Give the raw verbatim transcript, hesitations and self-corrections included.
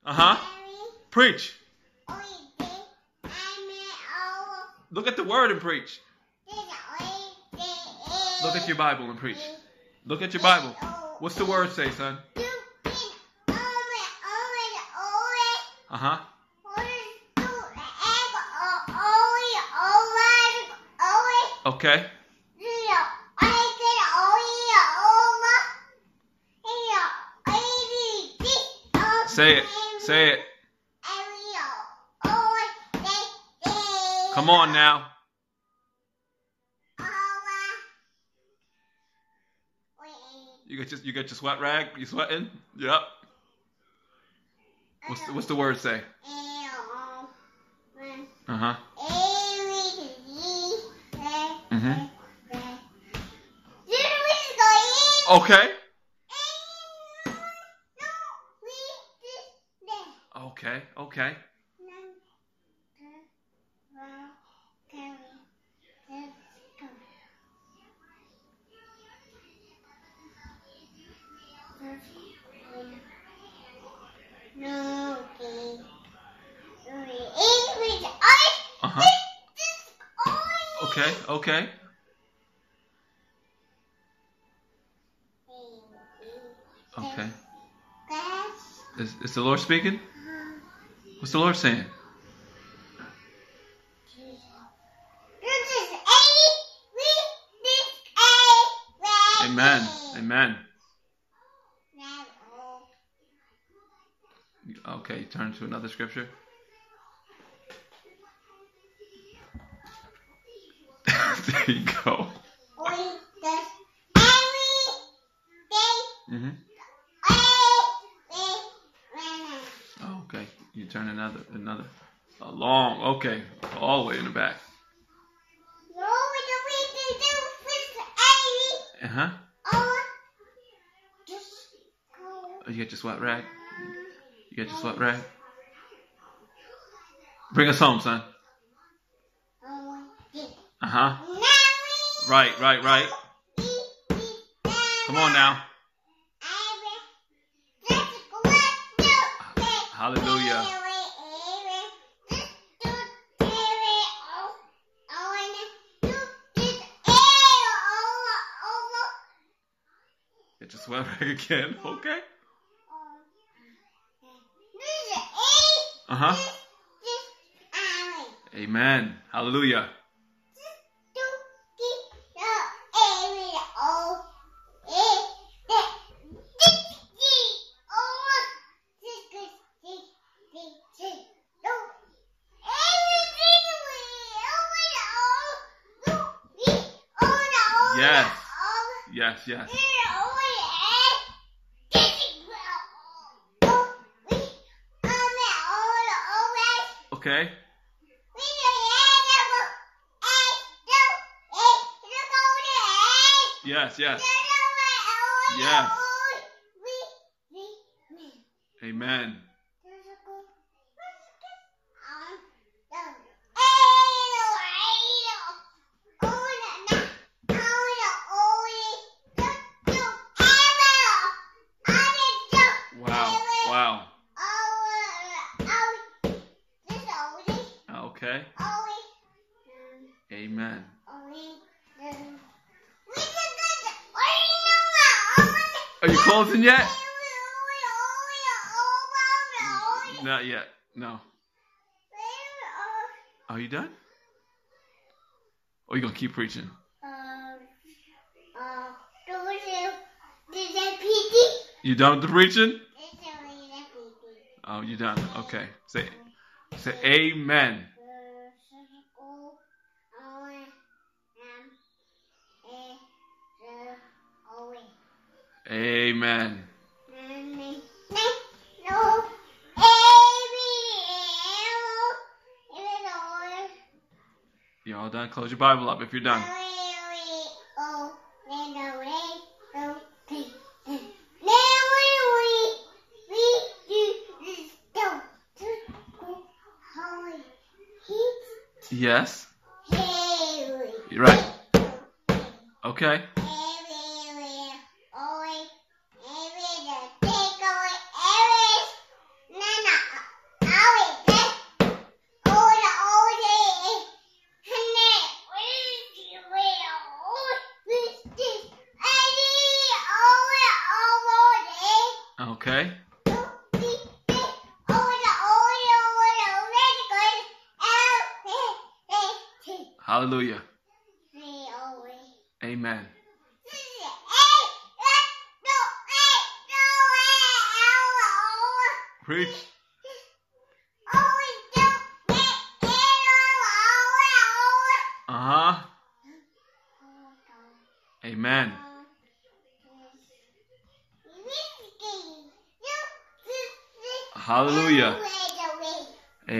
Uh-huh. Preach. Look at the word and preach. Look at your Bible and preach. Look at your Bible. What's the word say, son? Uh-huh. Okay. Say it. Say it. Come on now. You get your you get your sweat rag? You sweating? Yep. What's the, what's the word say? Uh-huh. Mm-hmm. Okay. Okay, okay. Uh-huh. Okay, okay. Okay. Is, is the Lord speaking? What's the Lord saying? Amen. Amen. Okay, turn to another scripture. There you go. Mm-hmm. Okay, you turn another, another, a long, okay, all the way in the back. Uh-huh. Oh, you got your sweat rag? You got your sweat rag? Bring us home, son. Uh-huh. Right, right, right. Come on now. Hallelujah. Get your sweat rag again, okay? Uh-huh. Amen. Hallelujah. Yes. Yes, yes. Okay. Yes, yes. Yes. Amen. Wow. Wow. Okay. Amen. Are you closing yet? Not yet. No. Are you done? Or are you going to keep preaching? You done with the preaching? Oh, you done. Okay. Say, say amen. Amen. You all done? Close your Bible up if you're done. Yes. You're right. Okay. Okay? Hallelujah. Amen. Preach. Uh-huh. Amen. Hallelujah.